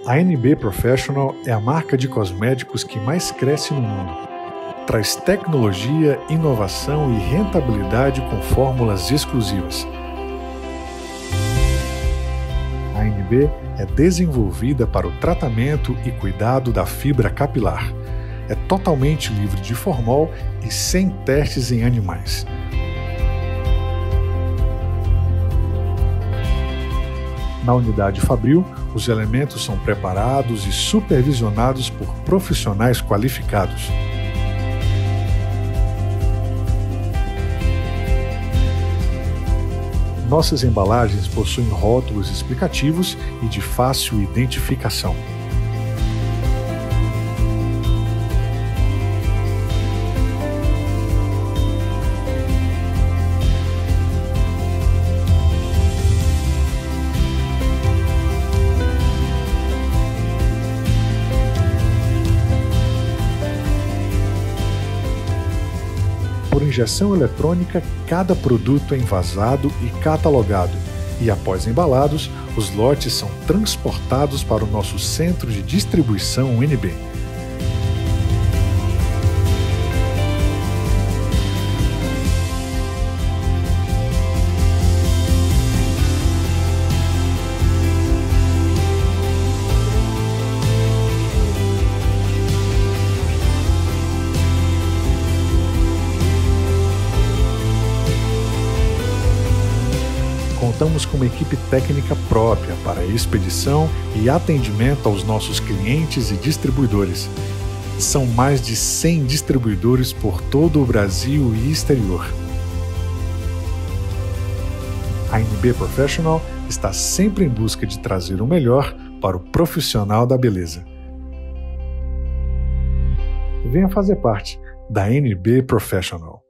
A NB Professional é a marca de cosméticos que mais cresce no mundo. Traz tecnologia, inovação e rentabilidade com fórmulas exclusivas. A NB é desenvolvida para o tratamento e cuidado da fibra capilar. É totalmente livre de formol e sem testes em animais. Na unidade Fabril, os elementos são preparados e supervisionados por profissionais qualificados. Nossas embalagens possuem rótulos explicativos e de fácil identificação. Por injeção eletrônica, cada produto é envasado e catalogado, e após embalados, os lotes são transportados para o nosso centro de distribuição NB. Contamos com uma equipe técnica própria para expedição e atendimento aos nossos clientes e distribuidores. São mais de 100 distribuidores por todo o Brasil e exterior. A NB Professional está sempre em busca de trazer o melhor para o profissional da beleza. Venha fazer parte da NB Professional.